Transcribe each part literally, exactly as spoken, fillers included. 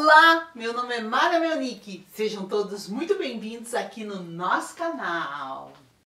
Olá, meu nome é Mara Melnick, sejam todos muito bem-vindos aqui no nosso canal.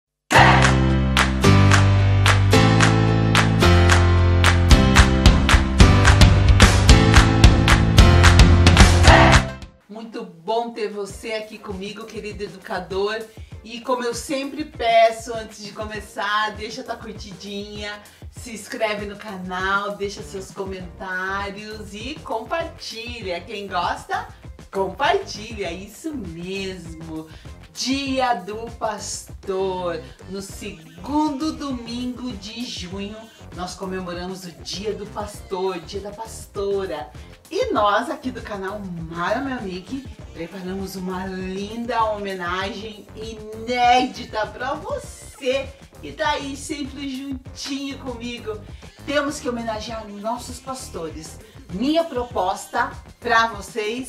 Muito bom ter você aqui comigo, querido educador. E como eu sempre peço antes de começar, deixa tua curtidinha, se inscreve no canal, deixa seus comentários e compartilha. Quem gosta, compartilha, isso mesmo. Dia do Pastor, no segundo domingo de junho, nós comemoramos o Dia do Pastor, Dia da Pastora. E nós aqui do canal Mara Melnick preparamos uma linda homenagem inédita para você. E daí sempre juntinho comigo, temos que homenagear nossos pastores. Minha proposta para vocês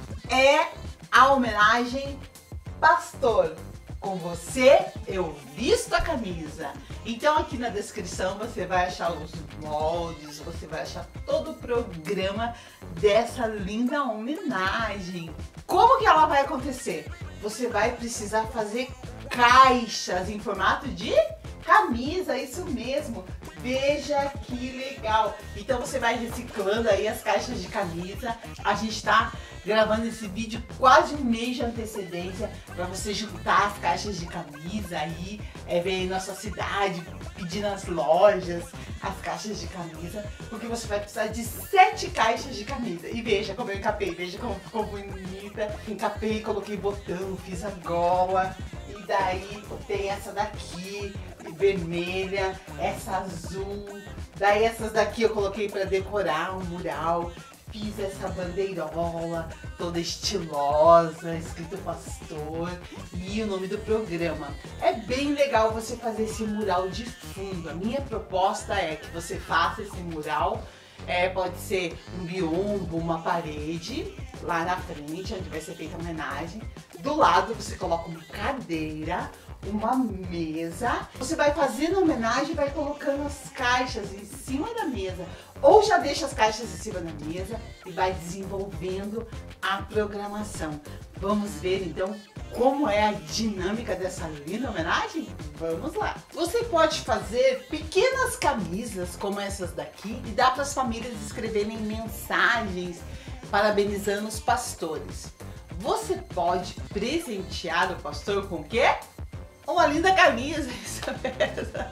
é a homenagem pastor. Com você, eu visto a camisa. Então aqui na descrição você vai achar os moldes, você vai achar todo o programa dessa linda homenagem. Como que ela vai acontecer? Você vai precisar fazer caixas em formato de camisa, isso mesmo. Veja que legal. Então você vai reciclando aí as caixas de camisa. A gente tá gravando esse vídeo quase um mês de antecedência para você juntar as caixas de camisa aí, é, ver aí na sua cidade, pedir nas lojas as caixas de camisa, porque você vai precisar de sete caixas de camisa. E veja como eu encapei, veja como ficou bonita. Encapei, coloquei botão, fiz a gola. E daí tem essa daqui, vermelha, essa azul. Daí essas daqui eu coloquei para decorar um mural. Fiz essa bandeirola toda estilosa, escrito pastor e o nome do programa. É bem legal você fazer esse mural de fundo. A minha proposta é que você faça esse mural, é, pode ser um biombo, uma parede, lá na frente, onde vai ser feita a homenagem. Do lado você coloca uma cadeira, uma mesa. Você vai fazendo a homenagem e vai colocando as caixas em cima da mesa. Ou já deixa as caixas em cima da mesa e vai desenvolvendo a programação. Vamos ver então como é a dinâmica dessa linda homenagem? Vamos lá! Você pode fazer pequenas camisas como essas daqui e dá para as famílias escreverem mensagens parabenizando os pastores. Você pode presentear o pastor com o quê? Uma linda camisa, isso mesmo.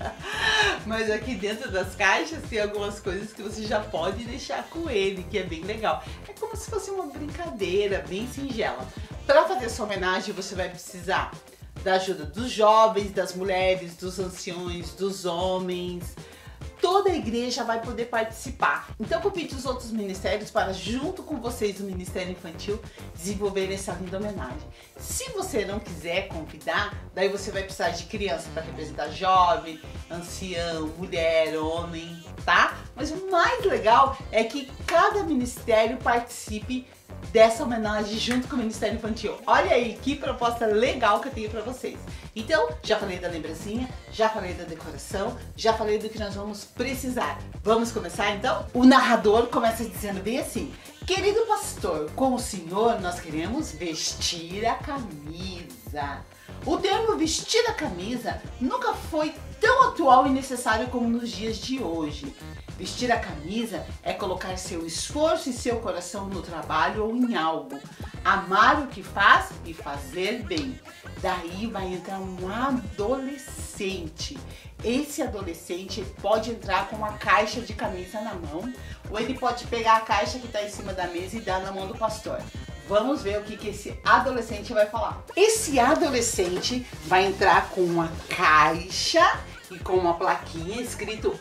Mas aqui dentro das caixas tem algumas coisas que você já pode deixar com ele, que é bem legal. É como se fosse uma brincadeira bem singela. Para fazer sua homenagem você vai precisar da ajuda dos jovens, das mulheres, dos anciões, dos homens. Toda a igreja vai poder participar. Então convide os outros ministérios para, junto com vocês, o Ministério Infantil, desenvolver essa linda homenagem. Se você não quiser convidar, daí você vai precisar de criança para representar jovem, ancião, mulher, homem, tá? Mas o mais legal é que cada ministério participe dessa homenagem junto com o Ministério Infantil. Olha aí que proposta legal que eu tenho para vocês. Então, já falei da lembrancinha, já falei da decoração, já falei do que nós vamos precisar. Vamos começar então? O narrador começa dizendo bem assim: querido pastor, com o senhor nós queremos vestir a camisa. O termo vestir a camisa nunca foi tão atual e necessário como nos dias de hoje. Vestir a camisa é colocar seu esforço e seu coração no trabalho ou em algo. Amar o que faz e fazer bem. Daí vai entrar um adolescente. Esse adolescente pode entrar com uma caixa de camisa na mão, ou ele pode pegar a caixa que está em cima da mesa e dar na mão do pastor. Vamos ver o que, que esse adolescente vai falar. Esse adolescente vai entrar com uma caixa e com uma plaquinha escrito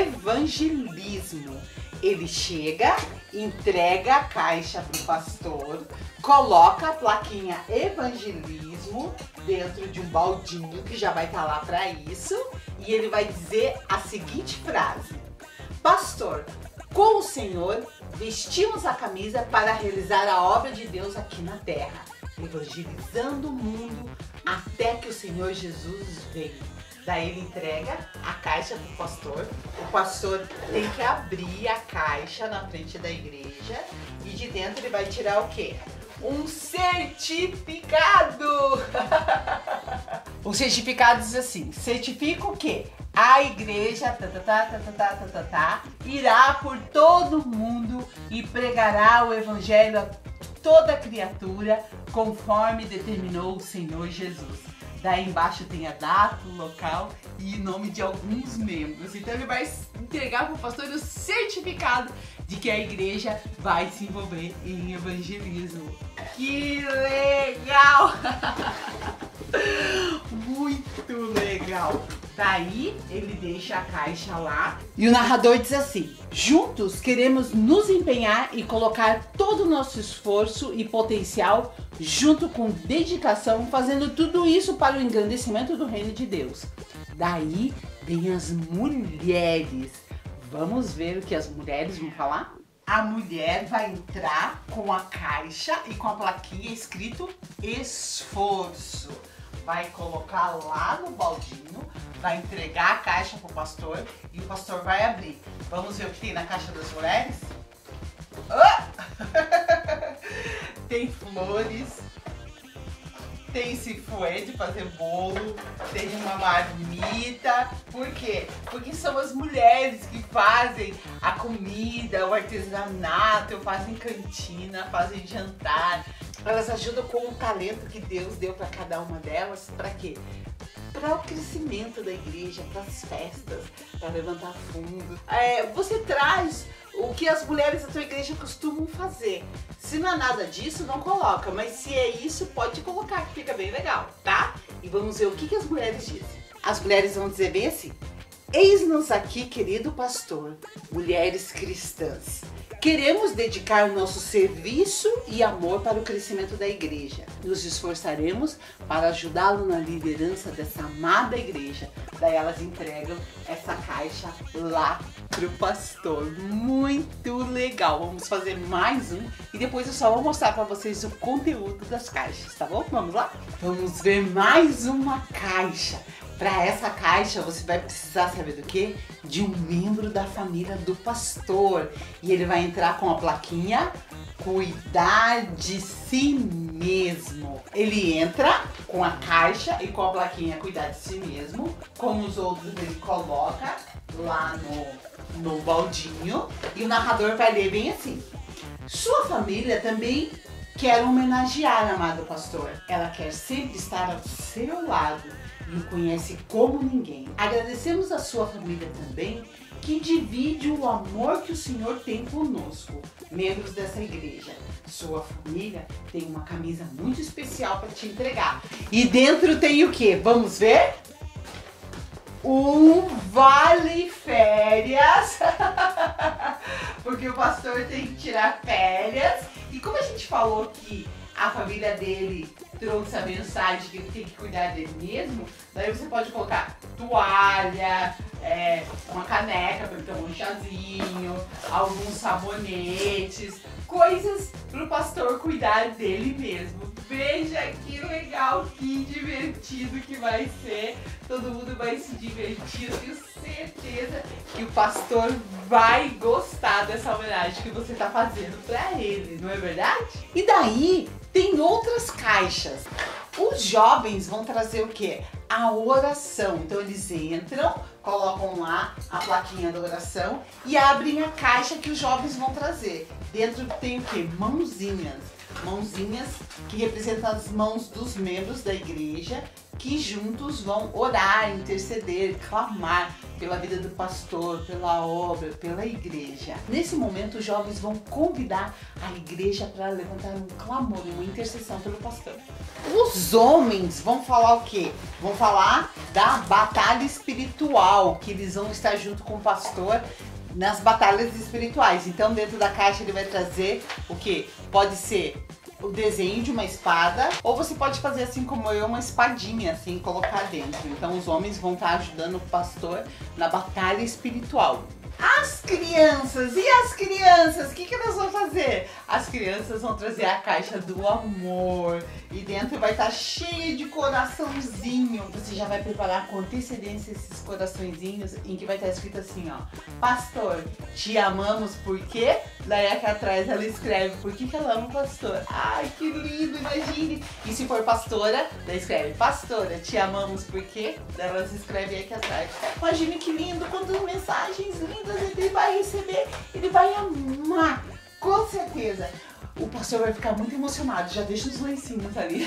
evangelismo. Ele chega, entrega a caixa para o pastor, coloca a plaquinha evangelismo dentro de um baldinho que já vai estar lá para isso, e ele vai dizer a seguinte frase: pastor, com o Senhor vestimos a camisa para realizar a obra de Deus aqui na terra, evangelizando o mundo até que o Senhor Jesus venha. Daí ele entrega a caixa pro pastor. O pastor tem que abrir a caixa na frente da igreja E de dentro ele vai tirar o quê? Um certificado! O certificado diz assim, certifica o quê? A igreja tá, tá, tá, tá, tá, tá, tá, tá, irá por todo mundo e pregará o evangelho a toda criatura, conforme determinou o Senhor Jesus. Daí embaixo tem a data, o local e o nome de alguns membros. Então ele vai entregar para o pastor o certificado de que a igreja vai se envolver em evangelismo. Que legal! Muito legal! Daí ele deixa a caixa lá e o narrador diz assim: juntos queremos nos empenhar e colocar todo o nosso esforço e potencial junto com dedicação, fazendo tudo isso para o engrandecimento do reino de Deus. Daí vem as mulheres. Vamos ver o que as mulheres vão falar? A mulher vai entrar com a caixa e com a plaquinha escrito esforço. Vai colocar lá no baldinho, vai entregar a caixa pro pastor e o pastor vai abrir. Vamos ver o que tem na caixa das mulheres? Oh! Tem flores, tem esse fouet de fazer bolo, tem uma marmita. Por quê? Porque são as mulheres que fazem a comida, o artesanato, fazem cantina, fazem jantar. Elas ajudam com o talento que Deus deu para cada uma delas. Para quê? Para o crescimento da igreja, para as festas, para levantar fundo. É, você traz o que as mulheres da tua igreja costumam fazer. Se não é nada disso, não coloca. Mas se é isso, pode colocar, que fica bem legal, tá? E vamos ver o que, que as mulheres dizem. As mulheres vão dizer bem assim: eis-nos aqui, querido pastor, mulheres cristãs. Queremos dedicar o nosso serviço e amor para o crescimento da igreja. Nos esforçaremos para ajudá-lo na liderança dessa amada igreja. Daí elas entregam essa caixa lá pro pastor. Muito legal. Vamos fazer mais um e depois eu só vou mostrar para vocês o conteúdo das caixas, tá bom? Vamos lá? Vamos ver mais uma caixa. Para essa caixa você vai precisar, saber do quê? De um membro da família do pastor. E ele vai entrar com a plaquinha cuidar de si mesmo. Ele entra com a caixa e com a plaquinha cuidar de si mesmo. Como os outros, ele coloca lá no, no baldinho. E o narrador vai ler bem assim: sua família também quer homenagear, amado pastor. Ela quer sempre estar ao seu lado e o conhece como ninguém. Agradecemos a sua família também, que divide o amor que o Senhor tem conosco, membros dessa igreja. Sua família tem uma camisa muito especial para te entregar. E dentro tem o que? Vamos ver? Um vale férias. Porque o pastor tem que tirar férias. E como a gente falou que a família dele trouxe a mensagem que ele tem que cuidar dele mesmo, daí você pode colocar toalha, é, uma caneca para ele tomar um chazinho, alguns sabonetes, coisas para o pastor cuidar dele mesmo. Veja que legal, que divertido que vai ser. Todo mundo vai se divertir. Eu tenho certeza que o pastor vai gostar dessa homenagem que você está fazendo para ele, não é verdade? E daí tem outras caixas. Os jovens vão trazer o quê? A oração. Então eles entram, colocam lá a plaquinha da oração e abrem a caixa que os jovens vão trazer. Dentro tem o quê? Mãozinhas. Mãozinhas que representam as mãos dos membros da igreja, que juntos vão orar, interceder, clamar pela vida do pastor, pela obra, pela igreja. Nesse momento, os jovens vão convidar a igreja para levantar um clamor, uma intercessão pelo pastor. Os homens vão falar o quê? Vão falar da batalha espiritual, que eles vão estar junto com o pastor nas batalhas espirituais. Então, dentro da caixa ele vai trazer o que? Pode ser o desenho de uma espada, ou você pode fazer assim como eu, uma espadinha, assim, colocar dentro. Então os homens vão estar ajudando o pastor na batalha espiritual. As crianças, e as crianças, o que, que elas vão fazer? As crianças vão trazer a caixa do amor e dentro vai estar cheio de coraçãozinho. Você já vai preparar com antecedência esses coraçõezinhos em que vai estar escrito assim, ó: pastor, te amamos por quê? Daí aqui atrás ela escreve por que, que ela ama o pastor. Ai, que lindo, imagine! E se for pastora, daí escreve: pastora, te amamos por quê? Daí ela escreve aqui atrás. Imagine que lindo, quantas mensagens lindas ele vai receber, ele vai amar, com certeza. O pastor vai ficar muito emocionado, já deixa os lencinhos ali,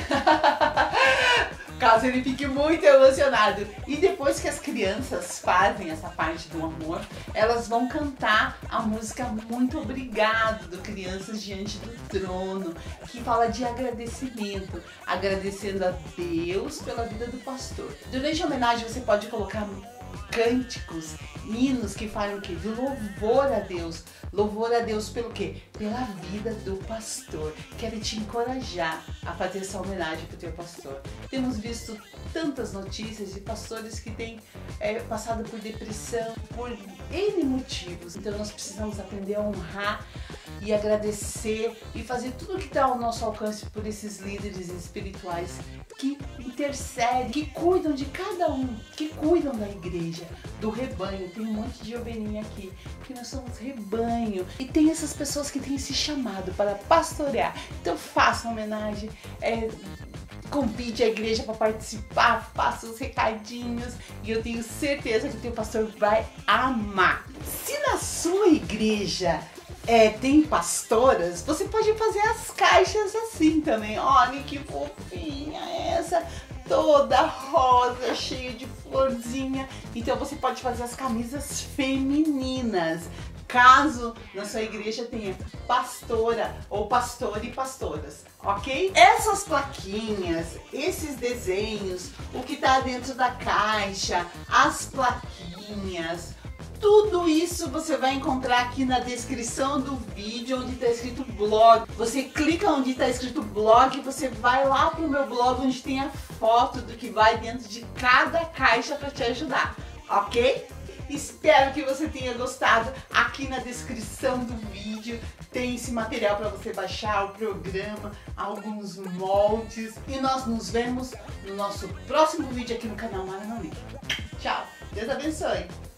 caso ele fique muito emocionado. E depois que as crianças fazem essa parte do amor, elas vão cantar a música Muito Obrigado, do Crianças Diante do Trono, que fala de agradecimento, agradecendo a Deus pela vida do pastor. Durante a homenagem você pode colocar cânticos, hinos que falam o quê? De louvor a Deus. Louvor a Deus pelo quê? Pela vida do pastor. Quero te encorajar a fazer essa homenagem para o teu pastor. Temos visto tantas notícias de pastores que têm é, passado por depressão, por N motivos. Então nós precisamos aprender a honrar e agradecer e fazer tudo o que está ao nosso alcance por esses líderes espirituais que intercedem, que cuidam de cada um, que cuidam da igreja, do rebanho. Tem um monte de ovelhinha aqui, porque nós somos rebanho. E tem essas pessoas que têm esse chamado para pastorear. Então faça uma homenagem, é, convide a igreja para participar, faça os recadinhos e eu tenho certeza que o teu pastor vai amar. Se na sua igreja É, tem pastoras, você pode fazer as caixas assim também. Olha que fofinha essa, toda rosa, cheia de florzinha. Então você pode fazer as camisas femininas, caso na sua igreja tenha pastora ou pastor e pastoras, ok? Essas plaquinhas, esses desenhos, o que tá dentro da caixa, as plaquinhas, tudo isso você vai encontrar aqui na descrição do vídeo, onde está escrito blog. Você clica onde está escrito blog, você vai lá pro meu blog, onde tem a foto do que vai dentro de cada caixa para te ajudar, ok? Espero que você tenha gostado. Aqui na descrição do vídeo tem esse material para você baixar, o programa, alguns moldes. E nós nos vemos no nosso próximo vídeo aqui no canal Mara Malik. Tchau, Deus abençoe!